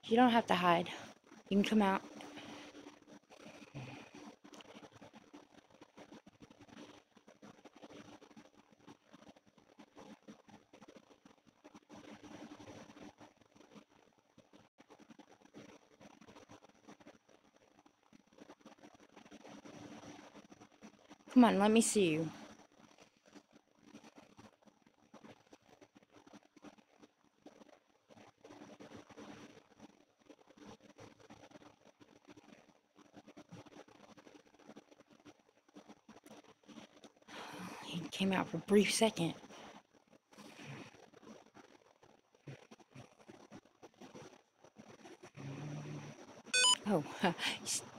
You don't have to hide. You can come out. Come on, let me see you. He came out for a brief second. Oh,